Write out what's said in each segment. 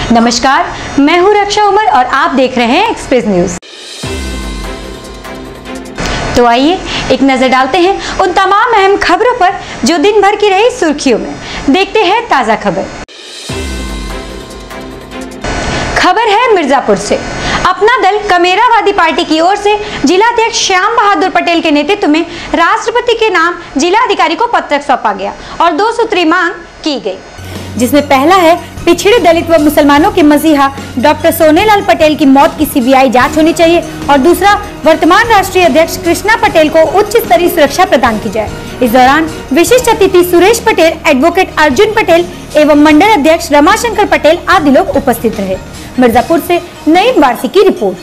नमस्कार, मैं हूं रक्षा उमर और आप देख रहे हैं एक्सप्रेस न्यूज। तो आइए एक नजर डालते हैं उन तमाम अहम खबरों पर जो दिन भर की रही सुर्खियों में। देखते हैं ताजा खबर। खबर है मिर्जापुर से। अपना दल कमेरावादी पार्टी की ओर से जिलाध्यक्ष श्याम बहादुर पटेल के नेतृत्व में राष्ट्रपति के नाम जिलाधिकारी को पत्र सौंपा गया और 2 सूत्री मांग की गई, जिसमें पहला है पिछड़े दलित व मुसलमानों के मसीहा डॉक्टर सोनेलाल पटेल की मौत की सीबीआई जांच होनी चाहिए और दूसरा वर्तमान राष्ट्रीय अध्यक्ष कृष्णा पटेल को उच्च स्तरीय सुरक्षा प्रदान की जाए। इस दौरान विशिष्ट अतिथि सुरेश पटेल, एडवोकेट अर्जुन पटेल एवं मंडल अध्यक्ष रमाशंकर पटेल आदि लोग उपस्थित रहे। मिर्जापुर से नईम वारसी की रिपोर्ट।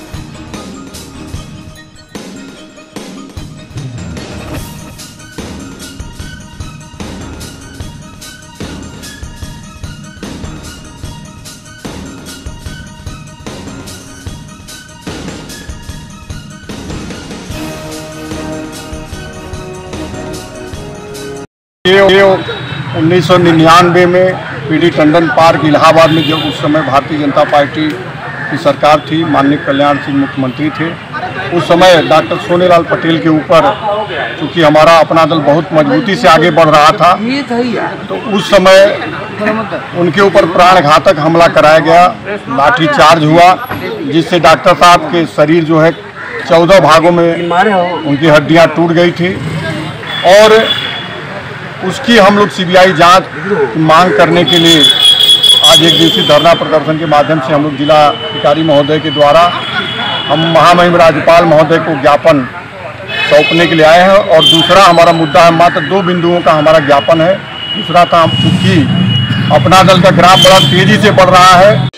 ये 1999 में पीडी टंडन पार्क इलाहाबाद में जब उस समय भारतीय जनता पार्टी की सरकार थी, माननीय कल्याण सिंह मुख्यमंत्री थे, उस समय डॉक्टर सोनेलाल पटेल के ऊपर चूँकि हमारा अपना दल बहुत मजबूती से आगे बढ़ रहा था, तो उस समय उनके ऊपर प्राणघातक हमला कराया गया, लाठी चार्ज हुआ, जिससे डॉक्टर साहब के शरीर जो है 14 भागों में उनकी हड्डियाँ टूट गई थी और उसकी हम लोग सीबीआई जांच की मांग करने के लिए आज एक दिवसीय धरना प्रदर्शन के माध्यम से हम लोग जिला अधिकारी महोदय के द्वारा हम महामहिम राज्यपाल महोदय को ज्ञापन सौंपने के लिए आए हैं। और दूसरा हमारा मुद्दा है, मात्र 2 बिंदुओं का हमारा ज्ञापन है। दूसरा था, चूँकि अपना दल का ग्राफ बड़ा तेजी से बढ़ रहा है,